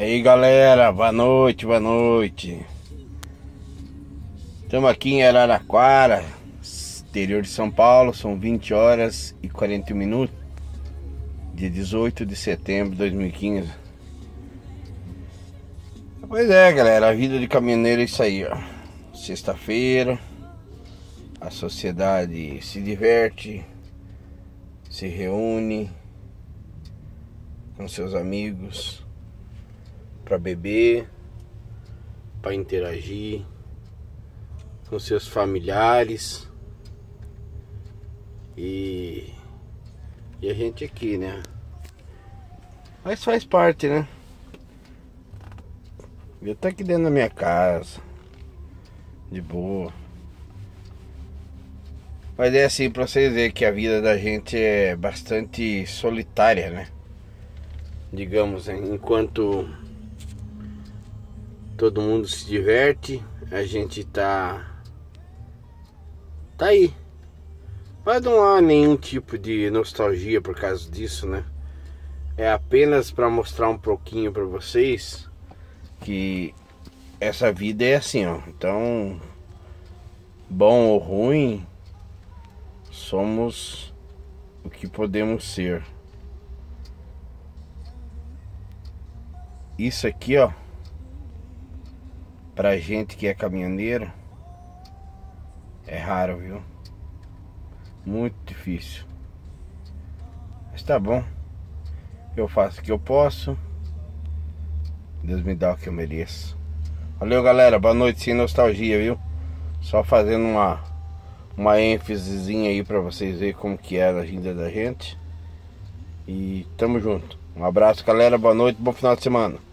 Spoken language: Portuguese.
Aí galera, boa noite, boa noite. Estamos aqui em Araraquara, interior de São Paulo. São 20 horas e 41 minutos, dia 18 de setembro de 2015. Pois é galera, a vida de caminhoneiro é isso aí, ó. Sexta-feira, a sociedade se diverte, se reúne com seus amigos para beber, para interagir com seus familiares e a gente aqui, né? Mas faz parte, né? Eu tô aqui dentro da minha casa, de boa. Mas é assim, pra vocês verem que a vida da gente é bastante solitária, né? Digamos, enquanto todo mundo se diverte, a gente tá aí. Mas não há nenhum tipo de nostalgia por causa disso, né? É apenas para mostrar um pouquinho para vocês que essa vida é assim, ó. Então, bom ou ruim, somos o que podemos ser. Isso aqui, ó, pra gente que é caminhoneiro, é raro, viu? Muito difícil. Mas tá bom. Eu faço o que eu posso. Deus me dá o que eu mereço. Valeu galera, boa noite sem nostalgia, viu? Só fazendo uma ênfasezinha aí pra vocês verem como que é a vida da gente. E tamo junto. Um abraço galera, boa noite, bom final de semana.